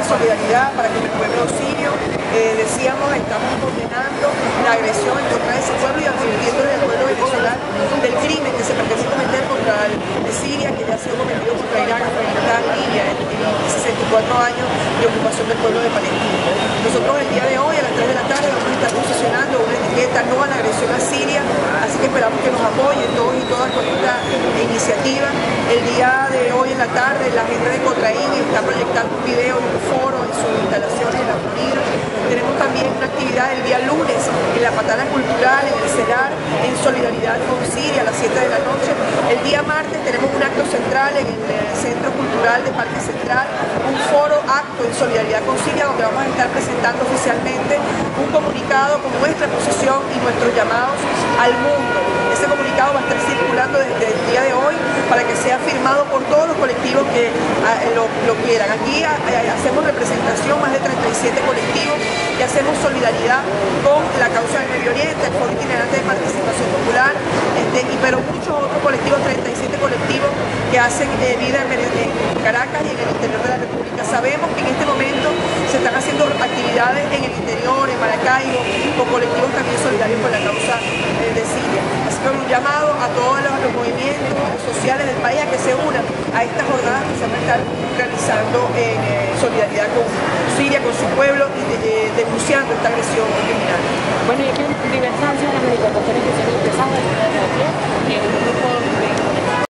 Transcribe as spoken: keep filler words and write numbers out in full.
solidaridad para con el pueblo sirio. Eh, decíamos, estamos condenando la agresión en contra de ese pueblo y advirtiendo del pueblo venezolano del crimen que se pretende cometer contra el, de Siria, que ya ha sido cometido contra Irak, Afganistán, Libia, en, en sesenta y cuatro años de ocupación del pueblo de Palestina. Nosotros el día de hoy, a las tres de la tarde, vamos a estar posicionando una etiqueta no a la agresión a Siria, así que esperamos que nos apoyen todos y todas con esta iniciativa. El día de hoy en la tarde, la gente de Cotraín está proyectando un video y un foro en sus instalaciones en la Florida. Tenemos también una actividad el día lunes en la Patana Cultural, en el CELAR, en solidaridad con Siria a las siete de la noche. El día martes tenemos un acto central en el Centro Cultural de Parque Central, un foro acto en solidaridad con Siria, donde vamos a estar presentando oficialmente un comunicado con nuestra posición y nuestros llamados al mundo. Ese comunicado va a estar circulando desde el día de hoy para que sea firmado por todos los colectivos que a, lo, lo quieran. Aquí a, a, hacemos representación, más de treinta y siete colectivos, y hacemos solidaridad con la causa del Medio Oriente, el Foro Itinerante de Participación Popular, este, y, pero muchos otros colectivos, treinta y siete colectivos que hacen eh, vida en, en Caracas y en el interior de la República. Sabemos que en este momento se están haciendo actividades en el interior, en Maracaibo, con colectivos también solidarios con la causa eh, de Siria. Así que un llamado a todos los, los movimientos sociales del país a que se unan a estas jornadas que se van a estar realizando en eh, solidaridad con Siria, con su pueblo y de, de, denunciando esta agresión criminal. Bueno, y aquí hay diversas las manifestaciones que se han empezado en el grupo de